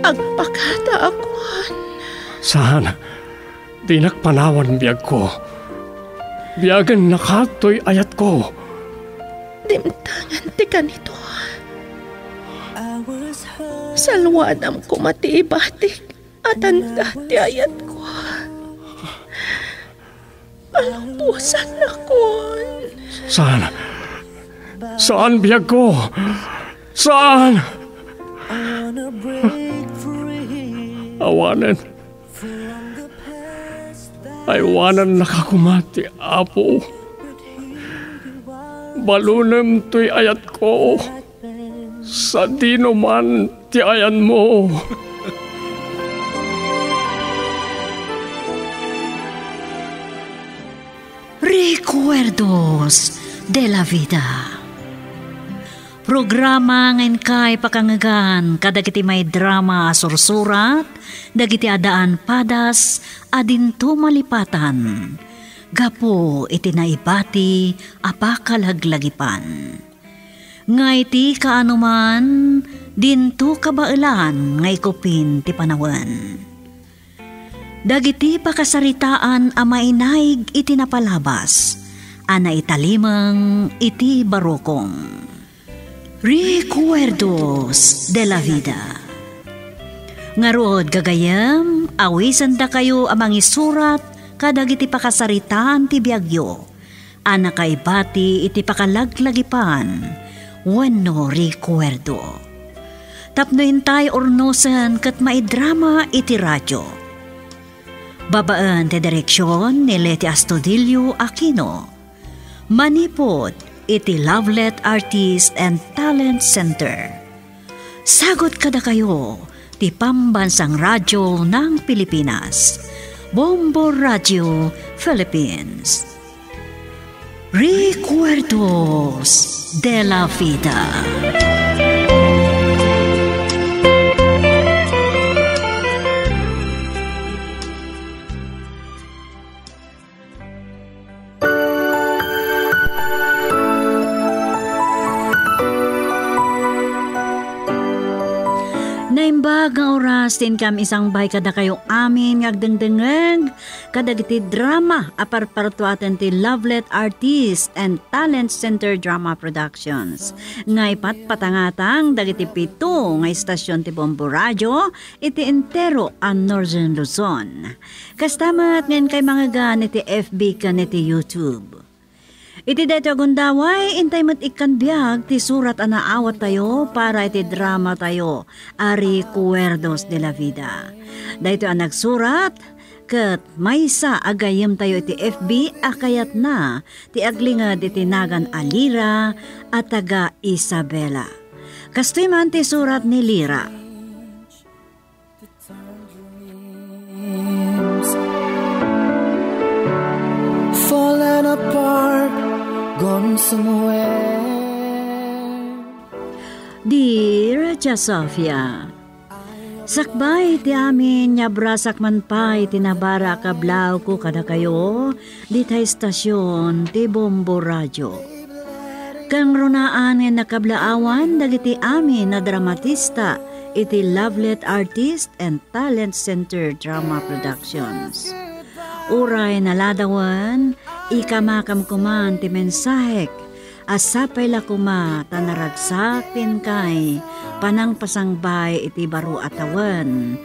agpakata akon. Saan? Di nakpanawan biyag ko. Biyagan nakatoy ayat ko. Dimtangan ti kanito. Salwadam ko matiibatik at anda ti ayat ko. Palumpusan na kon. Saan? Saan biyag ko? Saan? Awanan. Aywanan nakakumati, Apo. Balunem to'y ayat ko. Sa dino man ti ayan mo. Recuerdos de la Vida. Programa ngayon kay pakangagan kadagiti may drama sursurat, dagiti adaan padas, adinto malipatan. Gapo iti naibati apakalaglagipan. Ngay ti kaanuman, dinto kabailan ngay kupin ti panawan. Dagiti pakasaritaan amainaig iti napalabas, ana italimang iti barokong. Recuerdos de la Vida. Ngarod gagayam, awisan da kayo amang isurat kadagiti pakasaritaan ti biagyo. Ana kay bati iti pakalaglagipan, wenno recuerdo. Tapno intay ornosan kat maidrama iti radyo. Babaan ti direksyon ni Leti Astudillo Aquino. Manipod iti Lovelet Artist and Talent Center. Sagot kada kayo ti Pambansang Radyo ng Pilipinas, Bombo Radio Philippines. Recuerdos de la Vida. Naimbag nga oras tin kam isang bay kada kayo amin ngagdengdengeg kadagiti drama aparpartuaten ti Lovelet Artist and Talent Center Drama Productions. Ngaypat patangatang dagiti pito nga istasyon ti Bombo Radio iti entero ang Northern Luzon. Kastamat ngayon kay mga gan iti FB kan iti YouTube. Iti dito agundaway, intay mat ikan biyag, ti surat anaawat tayo para iti drama tayo, Recuerdos de la Vida. Dito ang nagsurat, kat maysa agayem tayo iti FB, akayat na, ti aglingad iti nagan Alira at taga Isabela. Kastoy man ti surat ni Lira. Fallen apart, gone somewhere. Dear Tia Sofia, sakbay ti amin nyabrasak man pa itinabara kablaw ko kada kayo di tay stasyon ti Bombo Radio. Kang runaan nga nakablaawan dagiti amin na dramatista iti Lovelet Artist and Talent Center Drama Productions. Uray naladawan, ikamakam kuman ti mensahek, asapay la kuma tanaragsak tin kay panang pasangbay iti baro atawan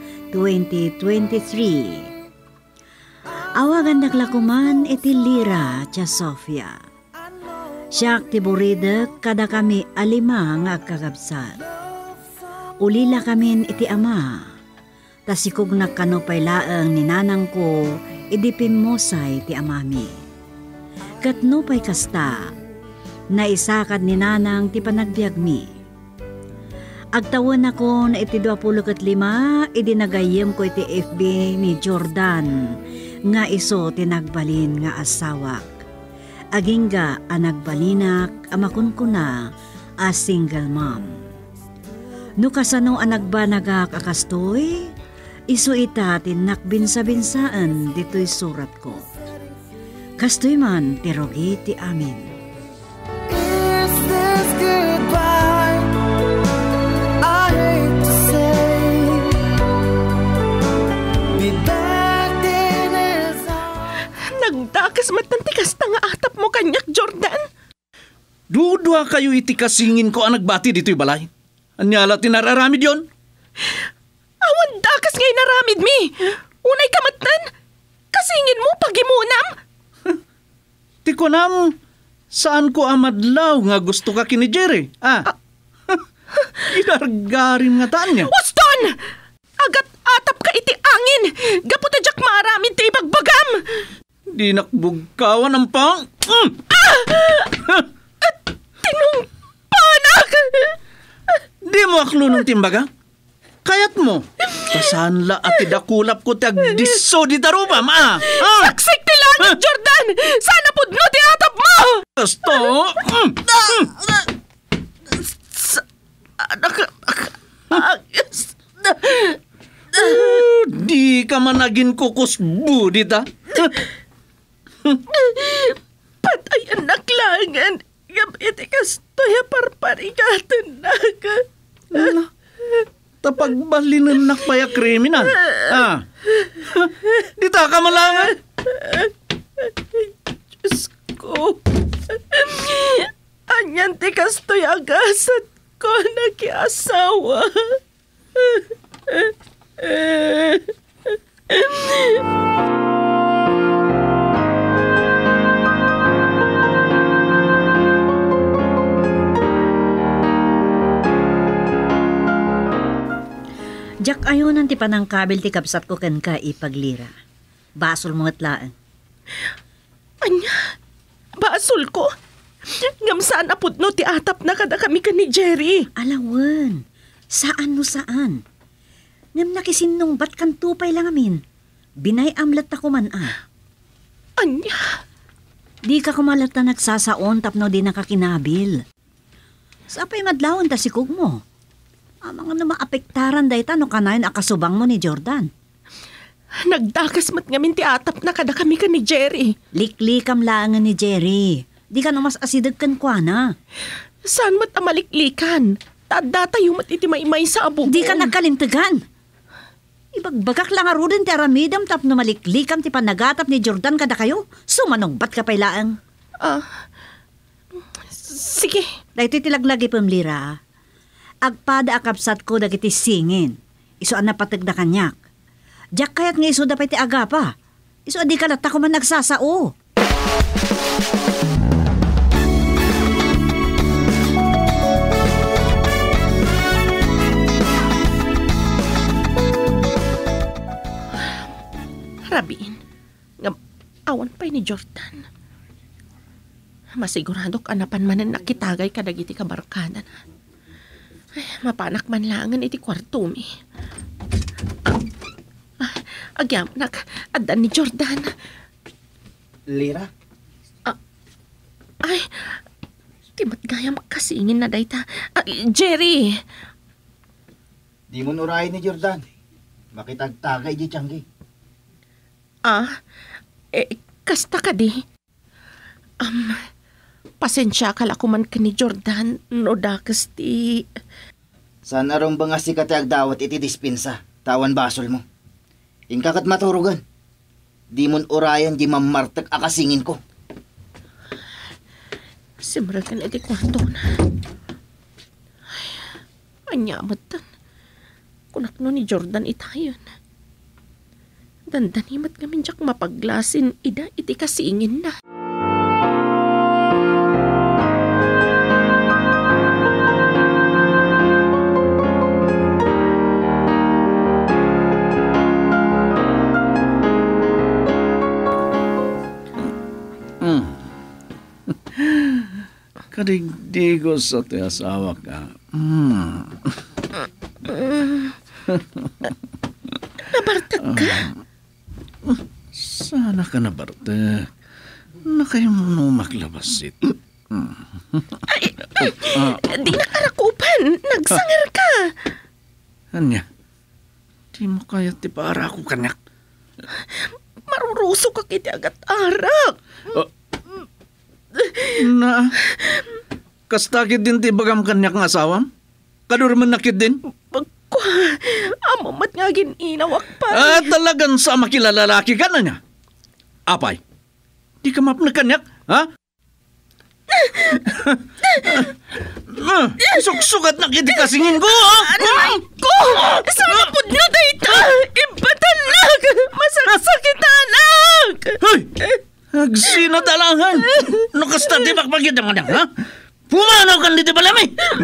2023. Awagan naglakuman iti Lira Tia Sofia. Siyak ti buridek kada kami alima nga agkagabsat. Ulila kamin iti ama, tasikog nagkanupay laeng ni nanang ko idipim mosay ti amami. Katno pa'y kasta, naisakad ni nanang ti panagbiag mi. Agtawan ako na iti 25, idinagayem ko iti FB ni Jordan, nga iso tinagbalin nga asawak. Agingga anagbalinak amakun ko na as single mom. No kasano anagbanagak akastoy, iso ita tinakbinsa-binsaan dito'y surat ko. Kastoy man tirogi ti amin. Is this goodbye? I hate to say Dua kayo iti kasingin ko ang nagbati dito'y balay. Anyala tinararamid yon? Awan dakas ngay naramid mi. Unay kamatan. Kasingin mo pagimunam. Ti ko nam, saan ko amadlaw nga gusto ka kini Jerry? Idargarin nga taan niya. Uston! Agat atap ka iti angin. Gaputadyak maramid ti bagbagam. Di nakbugkawan ang pang. Tinungpanak! Di mo aklo ng timbaga? Kayat mo. Kasanla at tidakulap ko tag diso di darubam, Saksik ti langit, Jordan! Sana pudno ti atap mo! Gusto? Di ka man naging kukusbu dita. Patay ang naklangan. Gabiti kastoya parparigatan na ka. Tapagbalinan nakpaya kriminal. Dita ka malangan. Diyos ko. Anyan ti kastoy agasat ko nakiasawa. Jak ayon ang ti panangkabil ti kapsat ko ken ka ipaglira. Basol mo atlaan. Anya, basol ko. Ngamsaan apod no ti atap na kada kami ka ni Jerry. Alawan, saan no saan? Ngam nakisinong bat kan tupay lang amin. Binay amlat ta kuman Anya, Di ka kumalat na nagsasaon tapno di nakakinabil. Sapay madlawan ta si kug mo. Ang mga maapektaran day ta no kanayon akasubang mo ni Jordan. nagdakas mat ngamin ti atap na kada kami ka ni Jerry. Liklikam laangan ni Jerry. Di ka no mas asidag kan kwa na. Saan mat amaliklikan? Tada tayo mat iti maimay sa abubong. Di ka nagkalintagan. Ibagbagak lang arudin ti aramidam tapno maliklikam ti panagatap ni Jordan kada kayo. Sumanong bat ka pailaang. Sige. Dahito tilaglagi pamlira. Agpada akapsat ko dagiti singin. Iso an napatag na kanyak. Diyak kayat nga iso dapat ti aga pa. Iso adi kalat ako man nagsasao. Rabiin, nga awan pa'y ni Jordan. Masigurado kanapan man ang nakitagay kadagiti kabarkada na. Ay, mapanak man langan iti kwarto mi. Agyam, adan ni Jordan. Lira? Ay, timat gayam kasingin na dayta. Jerry! Di mo nurahin ni Jordan. Makitagtagay di tiyanggi. Kasta ka di. Pasensya ka lakuman ka ni Jordan. No dakas ti... Saan arong ba nga si katagdawat iti dispensa? Tawan basol mo. Ingkakat maturugan. Di mon urayan di mamartag akasingin ko. Simragan iti kwarto na. Ay, anyamatan. Kunakno ni Jordan itayon. Dandanimat kami jak mapaglasin ida iti kasingin na. Kadigdigo sa ti asawa ka. Nabartag ka? Sana ka nabartag. Na kayo mo maklabasit. Di nakarakupan. Nagsangar ka. Anya, di mo kaya ti para ako kanyak. Maruruso ka kiti agat arak. Na, kastakit din ti bagam kanyak ng asawam? Kadurman nakit din? Pagko, amamat nga ginawak pa. Talagang sa makilalalaki ka na niya. Apay, di ka mapna kanyak, ha? Sugat na kiti kasingin ko, ha? Aray ko! Sana po na dito! Ibatanag! Masaksakitanag! Hoy! Agsinatalangan! Nakasta di bakbagit ang anak, ha? Pumanaw kan dito balami!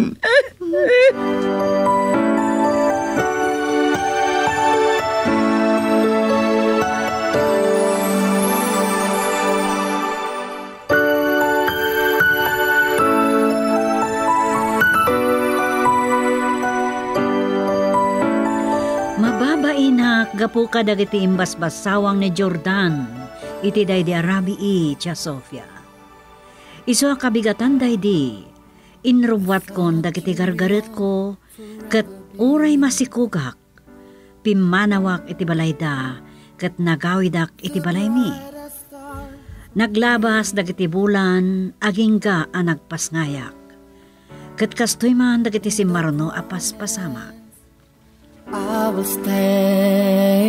Mababainak gapu ka dagiti imbasbasawang ni Jordan iti day di Arabi Tia Sofia. Iso kabigatan day di inrubwat kon dagiti gargaret ko ket uray masikugak pimanawak iti balayda ket nagawidak iti balaymi. Naglabas dagiti bulan agingga a nagpasngayak ket kastoy man dagiti simmarno a paspasamak. I will stay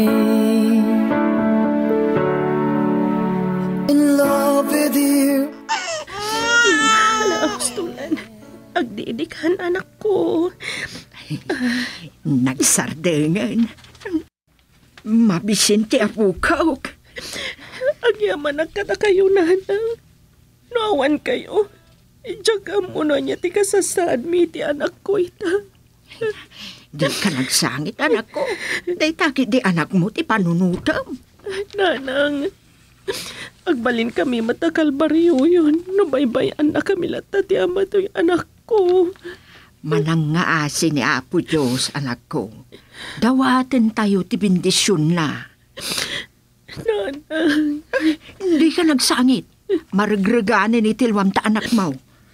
in love with you. Gustulan. Agdidikan anak ko. Nagsardengan. Mabisin ti apukaw. Agyaman agkata kayo, nanang. Nuawan kayo. Ijaga mo na niya ti kasasad mi ti anak ko ita. Di ka nagsangit, anak ko. Day takit di anak mo ti panunutam. Nanang, agbalin kami matakalbaryo yun. Nubaybayan na kami lata ti ama to'y anak ko. Manang nga asin ni Apo Diyos, anak ko. Dawaten tayo ti bendisyon na. Nanang. Hindi ka nagsangit. Maragreganin ni tilwam ta anak mo.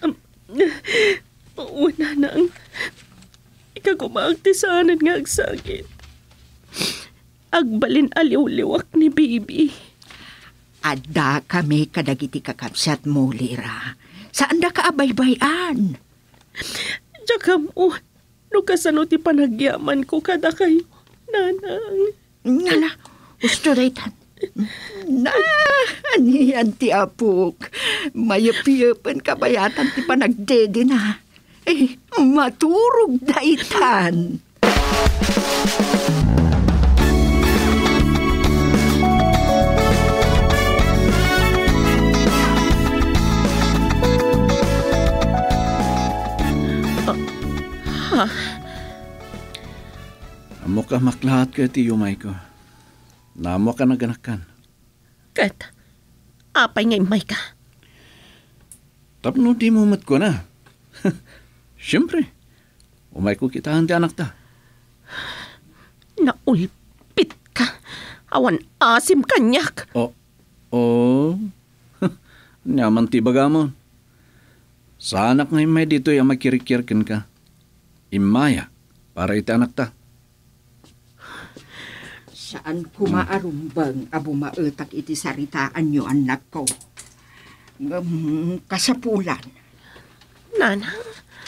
Oo, nanang. Ikagumaagtisanan nga agsakit. Agbalin aliw-liwak ni baby. Adda kami kadagiti kakabsat mo, Lira. Saan da ka abaybayan? Tsaka mo, nukasano ti panagyaman ko kada kayo, nanang. Ngala, gusto daytan. Na, aniyan ti apok. Mayap-yapan kabayatan ti panagdede na. Maturog daytan. Amo ka maklahat ka ti yumay ko. Namo ka naganakan. Kat, apay ngay may ka. Tapno di mo mat ko na. Siyempre, umay ko kitahan ti anak ta. Naulpit ka. Awan asim kanyak. Oh. Nyaman ti baga mo. Sa anak ngay may dito yung makirikirkin ka. Imaya, para iti anak ta. Saan kumaarumbang abo maetak iti saritaan nyo, anak ko? Kasapulan. Nanang.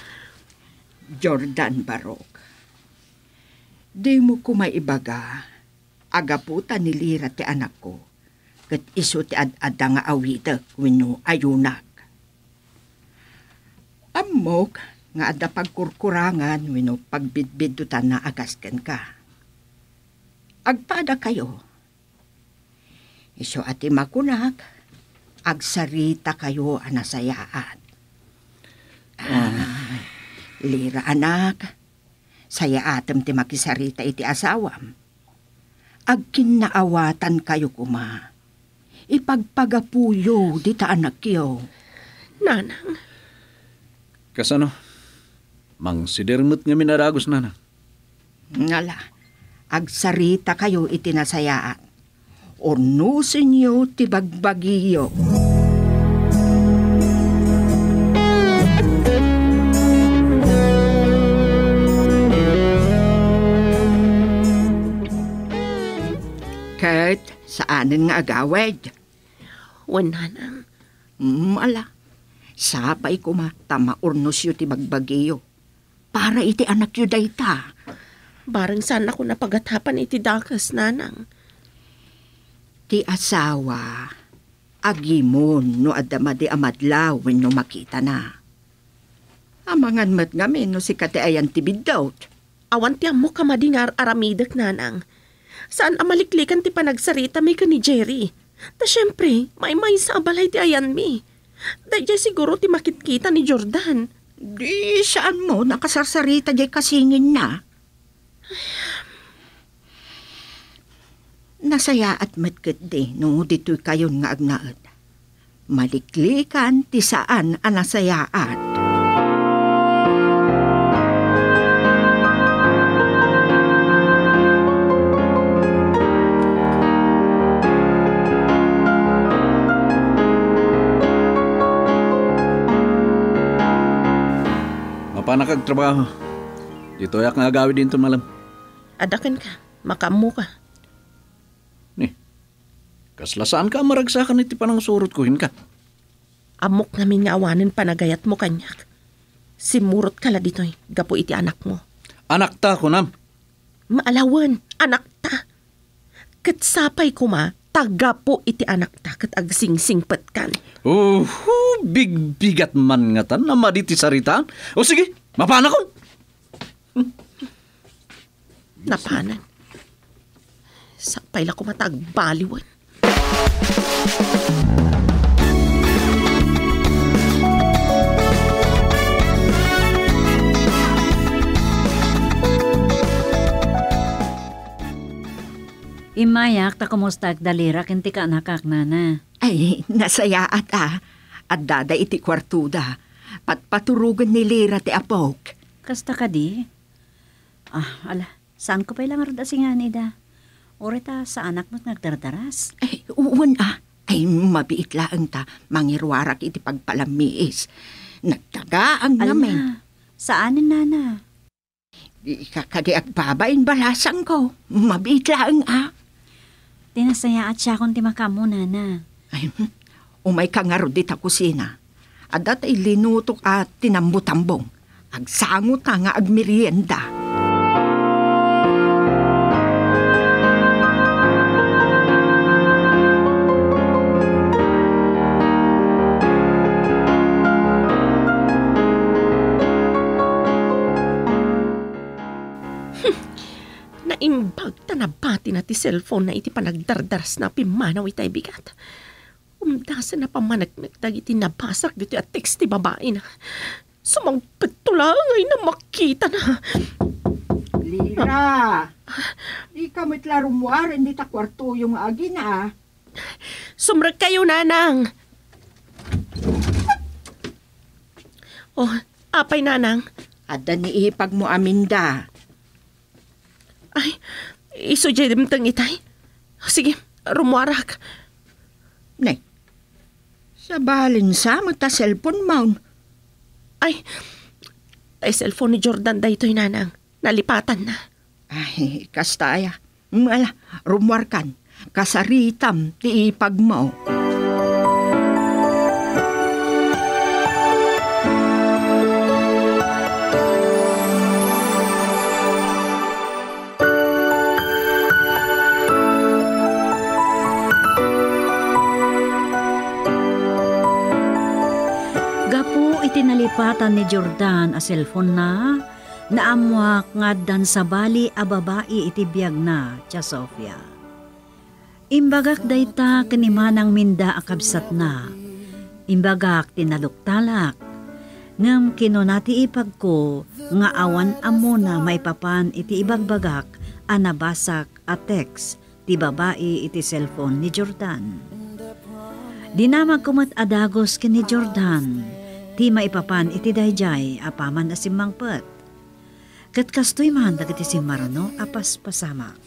Jordan Barok. Di mo ko maibaga, agaputan ni Lira ti anak ko, kat iso ti ad-ada nga awidak wino ayunak. Amok, nga ada pagkurkurangan wino pagbidbidutan na agasken ka. Agpada kayo. Iso ati makunak, agsarita kayo anasayaan. Lira anak, saya atem ti makisarita iti asawam. Agkinaawatan kayo kuma. Ipagpagapuyo di ta anak yo. Nanang. Kasano? Mang sidermut nga minaragos na. Ngala, agsarita kayo iti nasayaan. Ornusin niyo ti bagbagiyo. Kahit saanin nga agawad. Nanang. Ala, sabay ko matama ornos yu ti bagbagiyo. Para iti anak yu dayta. Barang sana ko napagatapan iti dakas, nanang. Ti asawa, Agimon no adama di amadlaw wenno makita na. Amangan mat ngamin no si kate ayan tibiddaw. Awan ti mo ka madingar aramidak nanang. Saan amaliklikan ti panagsarita may ka ni Jerry? Ta syempre, may sa abalay ti ayan mi. Dahil siguro ti makitkita ni Jordan. Di saan mo nakasarsarita di kasingin na? Nasaya at matkat di no dito'y kayon nga agnaad. Maliklikan ti saan anasayaat. Panakagtrabaho. Dito yak nga agawid din malam. Adakan ka, makamu ka. Ni, kaslasaan ka maragsakan iti panang surot kuhin ka. Amok namin nga awanin panagayat mo kanyak. Simurot ka la dito'y, gapo iti anak mo. Anak ta, kunam. Maalawan, anak ta. Katsapay ko ma, tagapo iti anak ta, kat agsingsingpet kan. Big-bigat man nga tan, na maditi saritaan. O sige, mapana ko. Napanan. Sapay la ko matagbaliwan. Imayak ta kumusta agdalira kinti ka nakak nana. Ay, nasayaat At dada iti kwartuda. Patpaturugan ni Lira ti apok. Kasta ka di? Ala, saan ko pa ilang arda singan ida? Orita sa anak mo't nagdardaras. Ay, uwan Ay, mabiit laang ta. Mangirwarak iti pagpalamiis. Nagtagaan namin. Saanin nana? Ikakadi agbabain balasang ko. Mabiit laang Tinasaya at siya kung timakamu nana. Ay, umay ka nga rodit sa kusina. At datay linutok at tinambutambong. Agsangot ka nga agmerienda. Naimbag tanabati na ti cellphone na iti panagdardaras na pimanaw itay bigat. Umdasan na pamanagnagdag iti nabasak dito at text ti babae na. Sumangpagtulangay na makita na. Lira! Di ka mitlarumuar, hindi ta kwarto yung agi na. Sumrag kayo, nanang. Oh, apay, nanang. Ada ni ipag mo aminda. Ay, isudyadim tang itay. Sige, rumuarak. Nay, sa balin sa mata cellphone mo. Ay, cellphone ni Jordan da ito'y nanang. Nalipatan na. Ay, kastaya. Mala, rumuarkan. Kasaritam, ti ipag mo. Tinalipatan ni Jordan a cellphone na naamwak ngaddan sa bali a babae iti biyag na tia Sofia. Imbagak dayta kanimanang minda a kabsat na. Imbagak tinaluktalak. Ngam kinunati ipag ko nga awan amo na may papan iti ibagbagak a nabasak a text ti babae iti cellphone ni Jordan. Dinamag kumat adagos ken ni Jordan. Ti maipapan iti dayjay apaman na simangpet. Kat kastoy man dagiti simarano apas pasama.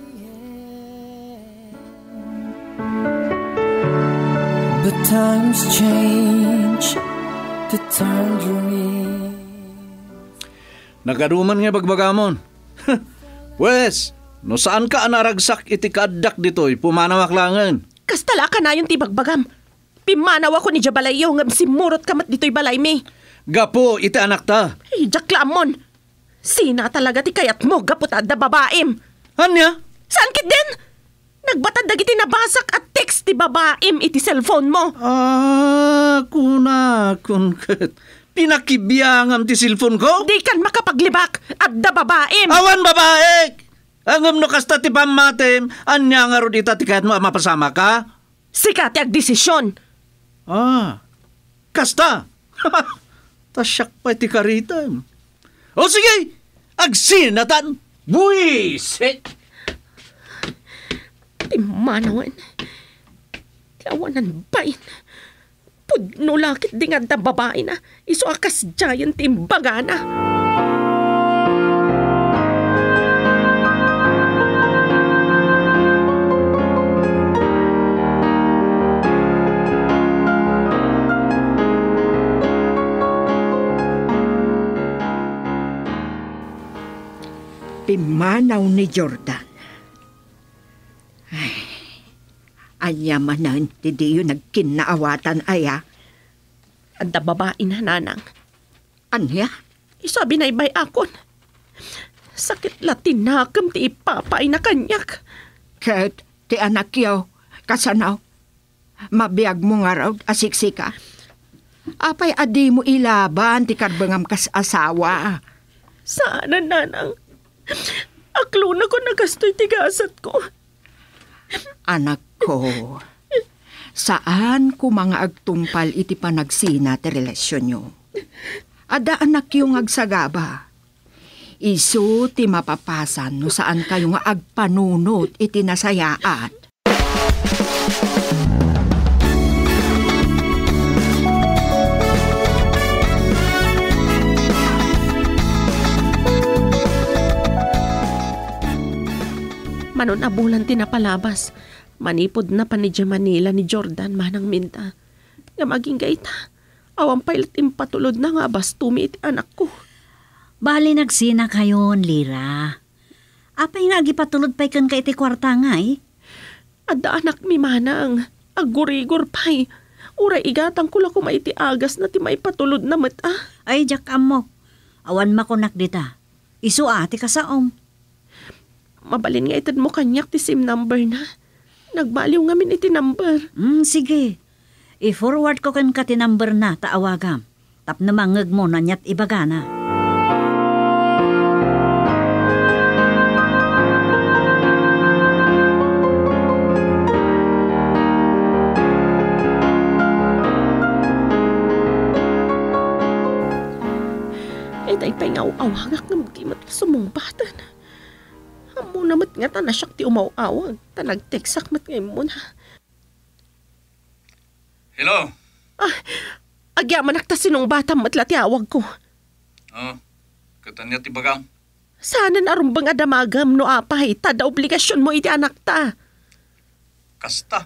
But times change to tangerine. Nagaduman nga bagbagamon. Wes, no saan ka anaragsak iti kadak dito'y pumanawak langan? Kastala ka na yung tibagbagam. Pimanaw ako ni Jabalayo ngam simurot kamat dito'y balay mi. Gapo, iti anak ta. Ay, jaklamon. Sina talaga ti kayat mo, gapot adda babaim. Anya? Saan kit din? Nagbatad dagiti nabasak at text text ti babaim iti cellphone mo. Kun ket. Pinakibiyangam ti cellphone ko? Di kan makapaglibak at da babaim. Awan babae! Angam no kasta ti pamatem, anya nga ro ita ti kahit mo mapasama ka? Sika ti agdesisyon. Kasta! Tasyak pa ti karitam. O sige, agsinatan! Buisit! Timanawan. Tiawanan bain. Pudno lakit di nga da babae na. Iso akas giant timbaga na. Pimanaw ni Jordan. Ay, anya manan ti diyo nagkinaawatan aya. At da babae na nanang. Anya? Isabi na ibay akon. Sakit latin nakam ti ipapay na kanyak. Ket ti anak yaw, kasanaw. Mabiyag mo nga raw asiksika. Apay adi mo ilaban ti karbangam kas asawa. Sana nanang. Aklo na ko nagastoy tigasat ko. Anak ko, saan ko mga agtungpal iti panagsina ti relasyon nyo? Ada anak yung agsagaba. Isu ti mapapasan no saan kayo nga agpanunot iti nasayaat. Manon abulan tinapalabas. Manipod na pa ni Manila ni Jordan manang minta. Nga maging gaita. Awang pailat impatulod na nga bastumi iti anak ko. Bali nagsina kayon, Lira. Apay nga agipatulod pa'y kan ka iti kwarta nga eh. Adda anak mi manang. Agurigor pa'y. Uray igatang ko lang kumaiti agas na ti maipatulod na mata. Ay, jak mo. Awan makunak dita. Isu ati kasaom. Mabalin nga itad mo kanyak ti SIM number na. Nagbaliw nga min iti number. Sige. I-forward ko kan ka ti number na taawagam. Tap na mangag mo na nyat ibaga na. Itay pa'y nga awagak nga magkimat sumumbatan. Amo namat nga ta nasyak ti umaw-awag. Ta nagteksak mat ngayon mo na. Hello? Agyaman akta sinong bata matla ti awag ko. Katanya ti bagang. Sana narumbang adamagam no apay. Tada obligasyon mo iti anak ta. Kasta.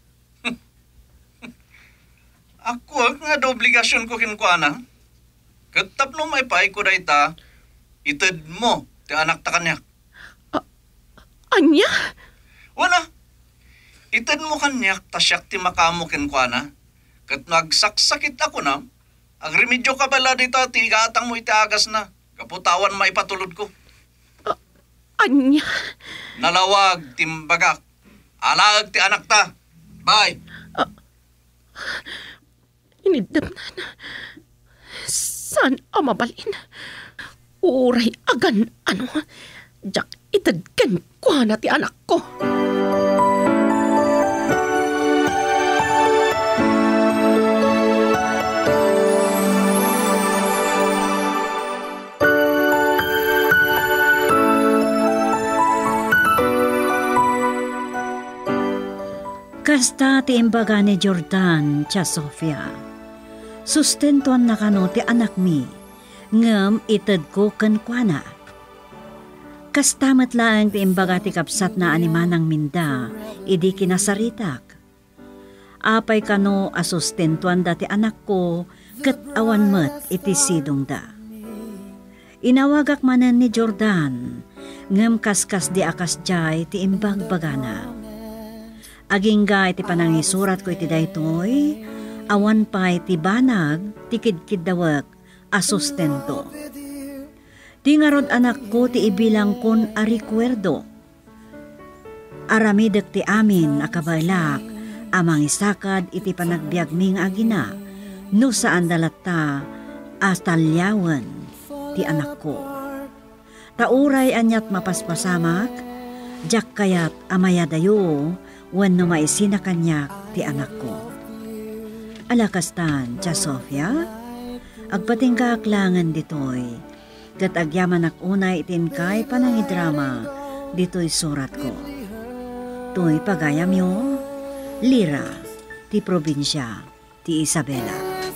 Ako nga da obligasyon ko kinkuana. Katap no may paay ko da ita, itad mo ti anak ta kanyak. Anya? Wala. Itad mo kanyak, tasyak ti makamo kinkuana. Kat nagsaksakit ako na, ang remedyo ka bala dito, ti igatang mo iti agas na. Kaputawan maipatulod ko. Anya? Nalawag, timbagak. Alag ti anak ta. Bye. Inidam na. Saan mabalin? Uray agan ano? Jak itadkan ko na ti anak ko. Kasta ti imbaga ni Jordan, Tia Sofia. Sustentuan na kano ti anak mi, ngam itad ko kankwana. Kastamat lang ti imbaga ti kapsat na animanang minda, idi kinasaritak. Apay kano asustentuan da ti anak ko, kat awan met iti sidong da. Inawagak manan ni Jordan, ngam kaskas di akas jay ti imbag bagana. Agingga iti panangisurat ko iti daytoy, awan pa iti banag, tikid-kid dawak, asustento. Di nga rod anak ko ti ibilang kon a recuerdo. Aramidek ti amin akabalak, Amang isakad iti panagbiag ming agina, no saan dalata astalyawan ti anak ko. Tauray anyat mapaspasamak, jak kayat amayadayo, wenno maisina kanyak ti anak ko. Alakastan, Tia Sofia, agpating kaaklangan ditoy, kat agyaman unay itin kay panangidrama, dito'y surat ko. To'y pagayam yo, Lira, ti probinsya, ti Isabela.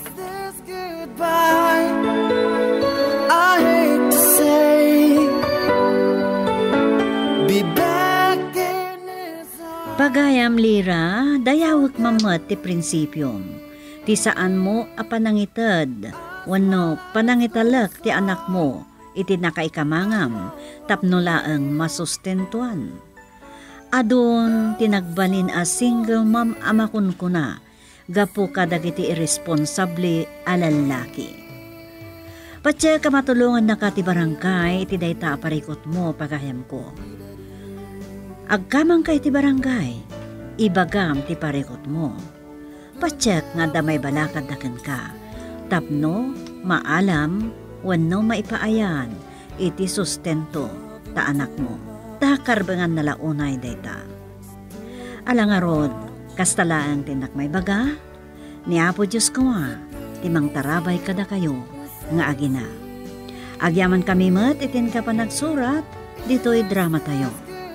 Pagayam Lira, dayawag mamat ti prinsipyom, ti saan mo apanangitad, wano panangitalak ti anak mo, iti nakaikamangam, tapno laeng masustentuan. Adon tinagbalin a single mom amakun ko na, gapo kadagiti irresponsable alalaki. Patya ka matulungan na ka ti barangay, iti dayta aparikot mo pagayam ko. Agkamang kay ti barangay, ibagam ti parikot mo. Patya nga damay balakad daken ka, tapno maalam, wano maipaayan, iti sustento ta anak mo. Takarbangan nalaunay dayta. Alangarod, kastalaan tinak may baga, ni Apo Diyos ko timang tarabay kada kayo, nga agina. Agyaman kami mat itin ka pa nagsurat, dito'y drama tayo.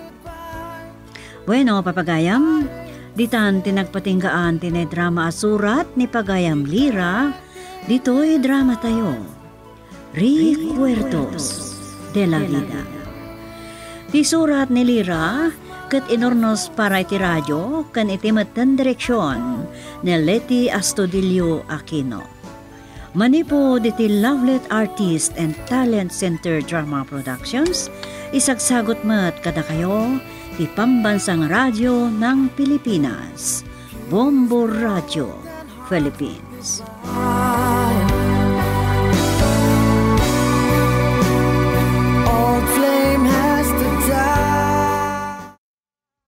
Bueno, papagayam, ditan tinagpatinggaan tinay drama asurat ni Pagayam Lira, dito'y drama tayo. Recuerdos de la Vida. Ti surat ni Lira, kat inornos para iti radyo, kan iti matan direksyon ni Leti Astudillo Aquino. Manipo diti Lovelet Artist and Talent Center Drama Productions, isagsagot mat kada kayo, ti Pambansang Radyo ng Pilipinas, Bombo Radio, Philippines.